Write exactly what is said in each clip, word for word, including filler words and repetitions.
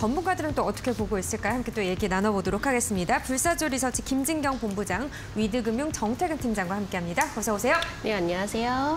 전문가들은 또 어떻게 보고 있을까요? 함께 또 얘기 나눠보도록 하겠습니다. 불사조 리서치 김진경 본부장, 위드금융 정태근 팀장과 함께합니다. 어서 오세요. 네, 안녕하세요.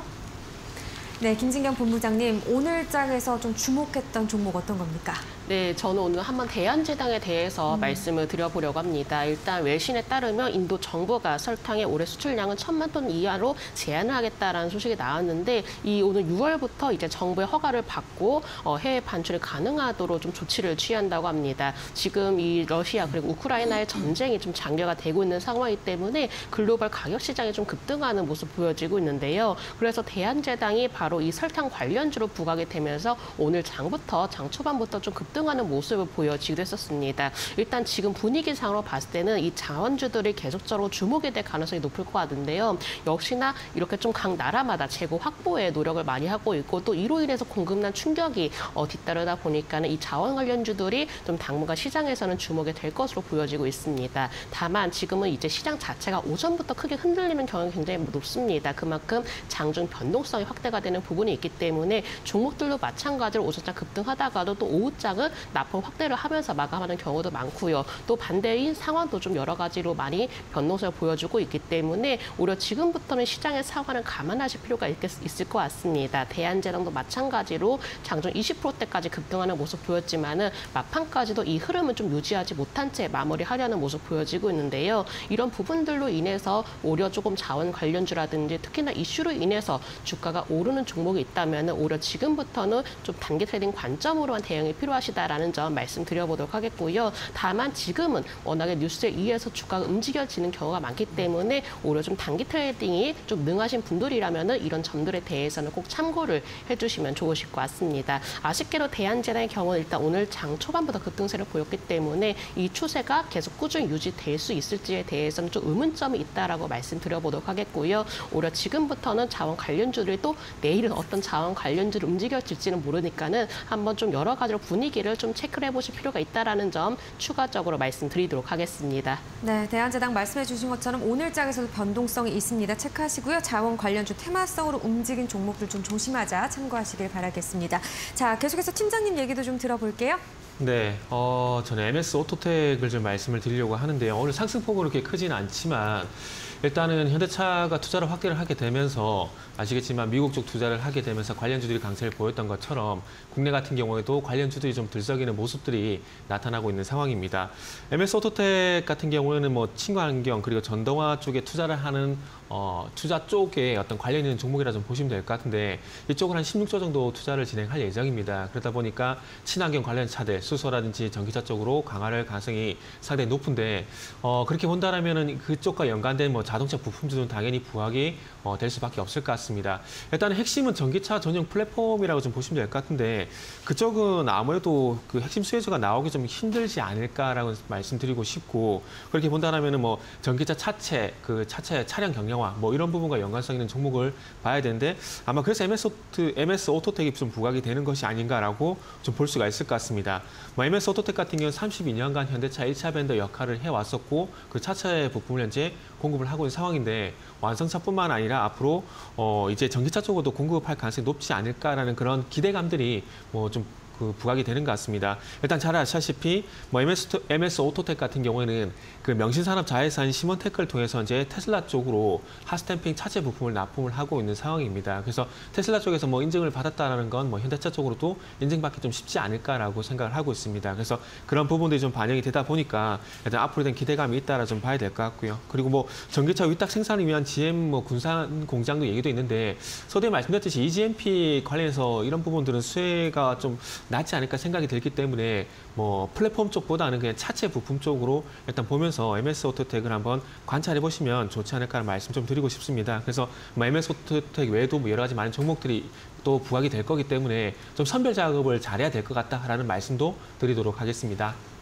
네, 김진경 본부장님, 오늘 장에서 좀 주목했던 종목 어떤 겁니까? 네, 저는 오늘 한번 대한제당에 대해서 음. 말씀을 드려보려고 합니다. 일단 외신에 따르면 인도 정부가 설탕의 올해 수출량은 천만 톤 이하로 제한을 하겠다라는 소식이 나왔는데 이 오늘 유월부터 이제 정부의 허가를 받고 어, 해외 반출이 가능하도록 좀 조치를 취한다고 합니다. 지금 이 러시아 그리고 우크라이나의 전쟁이 좀 장려가 되고 있는 상황이기 때문에 글로벌 가격 시장이 좀 급등하는 모습 보여지고 있는데요. 그래서 대한제당이 바로 이 설탕 관련주로 부각이 되면서 오늘 장부터 장 초반부터 좀 급 등하는 모습을 보여지기도 했었습니다. 일단 지금 분위기상으로 봤을 때는 이 자원주들이 계속적으로 주목이 될 가능성이 높을 것 같은데요. 역시나 이렇게 좀 각 나라마다 재고 확보에 노력을 많이 하고 있고 또 이로 인해서 공급난 충격이 어, 뒤따르다 보니까는 이 자원 관련주들이 좀 당분간 시장에서는 주목이 될 것으로 보여지고 있습니다. 다만 지금은 이제 시장 자체가 오전부터 크게 흔들리는 경향이 굉장히 높습니다. 그만큼 장중 변동성이 확대가 되는 부분이 있기 때문에 종목들도 마찬가지로 오전장 급등하다가도 또 오후장은 납품 확대를 하면서 마감하는 경우도 많고요. 또 반대인 상황도 좀 여러 가지로 많이 변동성을 보여주고 있기 때문에 오히려 지금부터는 시장의 상황을 감안하실 필요가 있, 있을 것 같습니다. 대한제당도 마찬가지로 장중 이십 퍼센트대까지 급등하는 모습 보였지만은 막판까지도 이 흐름을 좀 유지하지 못한 채 마무리하려는 모습 보여지고 있는데요. 이런 부분들로 인해서 오히려 조금 자원 관련주라든지 특히나 이슈로 인해서 주가가 오르는 종목이 있다면 오히려 지금부터는 좀 단기 트레이딩 관점으로만 대응이 필요하시다. 라는 점 말씀드려보도록 하겠고요. 다만 지금은 워낙에 뉴스에 의해서 주가가 움직여지는 경우가 많기 때문에 오히려 좀 단기 트레이딩이 좀 능하신 분들이라면 이런 점들에 대해서는 꼭 참고를 해주시면 좋으실 것 같습니다. 아쉽게도 대한제당의 경우는 일단 오늘 장 초반부터 급등세를 보였기 때문에 이 추세가 계속 꾸준히 유지될 수 있을지에 대해서는 좀 의문점이 있다라고 말씀드려보도록 하겠고요. 오히려 지금부터는 자원 관련주들이 또 내일은 어떤 자원 관련주를 움직여질지는 모르니까는 한번 좀 여러 가지로 분위기를 좀 체크를 해보실 필요가 있다는 점 추가적으로 말씀드리도록 하겠습니다. 네, 대한제당 말씀해 주신 것처럼 오늘 장에서도 변동성이 있습니다. 체크하시고요. 자원 관련주 테마성으로 움직인 종목들 좀 조심하자 참고하시길 바라겠습니다. 자, 계속해서 팀장님 얘기도 좀 들어볼게요. 네, 어, 저는 엠에스 오토텍을 좀 말씀을 드리려고 하는데요. 오늘 상승폭은 그렇게 크지는 않지만 일단은 현대차가 투자를 확대를 하게 되면서 아시겠지만 미국 쪽 투자를 하게 되면서 관련주들이 강세를 보였던 것처럼 국내 같은 경우에도 관련주들이 좀 들썩이는 모습들이 나타나고 있는 상황입니다. 엠에스 오토텍 같은 경우에는 뭐 친환경 그리고 전동화 쪽에 투자를 하는 어, 투자 쪽에 어떤 관련 있는 종목이라 좀 보시면 될 것 같은데 이쪽은 한 십육 조 정도 투자를 진행할 예정입니다. 그러다 보니까 친환경 관련 차들, 수소라든지 전기차 쪽으로 강화할 가능성이 상당히 높은데 어, 그렇게 본다라면은 그쪽과 연관된 뭐 자동차 부품주는 당연히 부각이 어, 될 수밖에 없을 것 같습니다. 일단 핵심은 전기차 전용 플랫폼이라고 좀 보시면 될 것 같은데 그쪽은 아무래도 그 핵심 수혜주가 나오기 좀 힘들지 않을까라고 말씀드리고 싶고 그렇게 본다라면은 뭐 전기차 차체, 그 차체 차량 경량화 뭐 이런 부분과 연관성 있는 종목을 봐야 되는데 아마 그래서 엠에스, 엠에스 오토텍이 좀 부각이 되는 것이 아닌가라고 좀 볼 수가 있을 것 같습니다. 뭐 엠에스 오토텍 같은 경우는 삼십이 년간 현대차 일 차 벤더 역할을 해왔었고 그 차체 부품을 현재 공급을 하고 있는 상황인데 완성차뿐만 아니라 앞으로 어 이제 전기차 쪽으로도 공급할 가능성이 높지 않을까라는 그런 기대감들이 뭐 좀 그 부각이 되는 것 같습니다. 일단 잘 아시다시피 뭐 엠에스, 엠에스 오토텍 같은 경우에는 그 명신산업 자회사인 시몬테크를 통해서 이제 테슬라 쪽으로 핫스탬핑 차체 부품을 납품을 하고 있는 상황입니다. 그래서 테슬라 쪽에서 뭐 인증을 받았다라는 건 뭐 현대차 쪽으로도 인증받기 좀 쉽지 않을까라고 생각을 하고 있습니다. 그래서 그런 부분들이 좀 반영이 되다 보니까 일단 앞으로 된 기대감이 있다라 좀 봐야 될 것 같고요. 그리고 뭐 전기차 위탁 생산을 위한 지엠 뭐 군산 공장도 얘기도 있는데 서두에 말씀드렸듯이 이지엠피 관련해서 이런 부분들은 수혜가 좀 낫지 않을까 생각이 들기 때문에 뭐 플랫폼 쪽보다는 그냥 차체 부품 쪽으로 일단 보면서 엠에스 오토텍을 한번 관찰해 보시면 좋지 않을까라는 말씀 좀 드리고 싶습니다. 그래서 뭐 엠에스 오토텍 외에도 뭐 여러 가지 많은 종목들이 또 부각이 될 거기 때문에 좀 선별 작업을 잘해야 될 것 같다라는 말씀도 드리도록 하겠습니다.